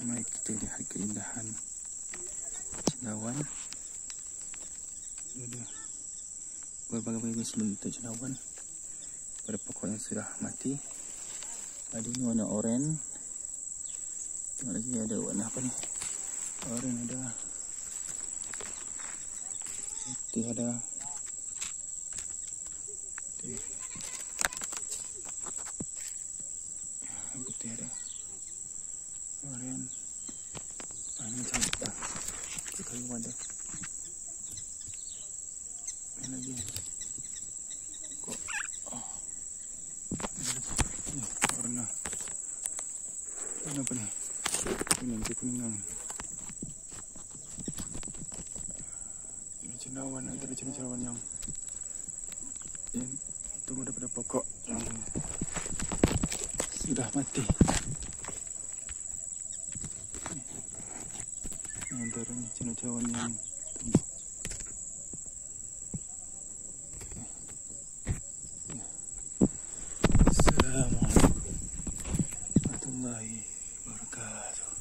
Mari kita lihat keindahan cendawan. Ada berbagai-bagai sebentuk cendawan pada pokok yang sudah mati. Ada ini warna oranye. Tengok lagi ada warna apa ni? Oranye ada. Putih ada. Putih ada. Oranye. Ini cantik dah. Kayu ada. Ini lagi. Kok? Oh. Ini warna. Warna apa ni? Kuningan. Ini cendawan antara cendawan yang tumbuh daripada pokok yang sudah mati. Ini antaranya cendawan yang tumbuh. Assalamualaikum warahmatullahi wabarakatuh.